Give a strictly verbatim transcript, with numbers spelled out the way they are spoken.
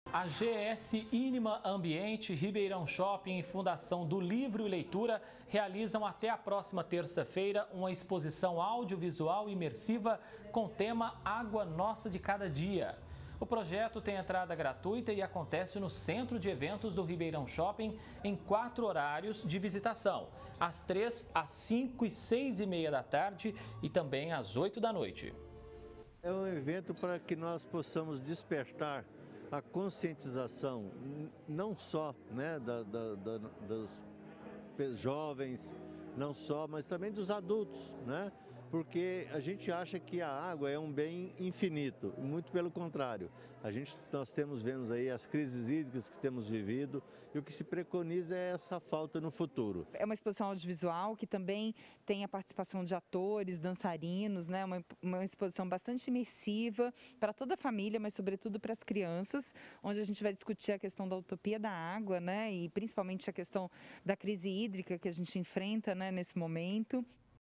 A G S Inima Ambiente, Ribeirão Shopping e Fundação do Livro e Leitura realizam até a próxima terça-feira uma exposição audiovisual imersiva com o tema Água Nossa de Cada Dia. O projeto tem entrada gratuita e acontece no Centro de Eventos do Ribeirão Shopping em quatro horários de visitação, às três, às cinco e seis e meia da tarde e também às oito da noite. É um evento para que nós possamos despertar a conscientização, não só né, da, da, da, dos jovens, não só, mas também dos adultos, né? Porque a gente acha que a água é um bem infinito, muito pelo contrário. A gente, nós temos vendo aí as crises hídricas que temos vivido e o que se preconiza é essa falta no futuro. É uma exposição audiovisual que também tem a participação de atores, dançarinos, né? uma, uma exposição bastante imersiva para toda a família, mas sobretudo para as crianças, onde a gente vai discutir a questão da utopia da água, né? E principalmente a questão da crise hídrica que a gente enfrenta, né, nesse momento.